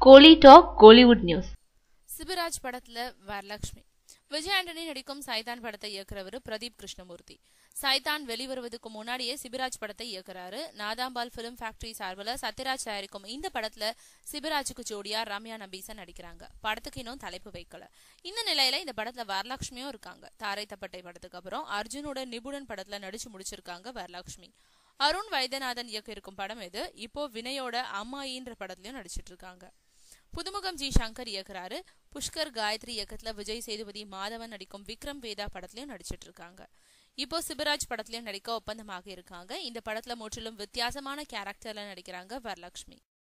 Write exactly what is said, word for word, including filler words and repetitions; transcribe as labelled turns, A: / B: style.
A: கோலி talk Kollywood news.
B: Sibiraj படத்துல வரலட்சுமி. விஜய் ஆண்டனி நடிக்கும் சைதான் படத்தை இயக்குறவர் பிரதீப் கிருஷ்ணமூர்த்தி. சைதான் வெளிவருவதற்கு முன்னாடியே சிபிராஜ் படத்தை இயக்குறாரு. நாதாம்பால் பிலிம் ஃபேக்டரி சார்பில் சத்யராஜ் தயாரிக்கும் இந்த படத்துல சிபிராஜுக்கு ஜோடியா ரம்யா நபீசன் நடிக்கிறாங்க. படத்துக்கு இன்னும் தலைப்பு வைக்கல. இந்த நிலையில இந்த படத்துல வரலட்சுமியும் இருக்காங்க. தாரை தப்பட்டை படத்துக்கு அப்புறம் அர்ஜுனோட நிபுணன் படத்துல நடிச்சு முடிச்சிருக்காங்க வரலட்சுமி. அருண் வைத்தியநாதன் இயக்க இருக்கும் படம் இது. இப்போ வினயோட அம்மாயின்ற படத்துலயும் நடிச்சிட்டு இருக்காங்க. புதுமுகம் ஜி சங்கர் இயக்குறாரு. புஷ்கர் காயத்ரி இயக்கத்துல விஜய் சேதுபதி மாதவன் நடிக்கும் விக்ரம் வேதா படத்திலயும் நடிச்சிட்டு இருக்காங்க. இப்போ சிபிராஜ் படத்திலயும் நடிக்க ஒப்பந்தமாக இருக்காங்க. இந்த படத்துல முற்றிலும் வித்தியாசமான கேரக்டர்ல நடிக்கிறாங்க வரலட்சுமி.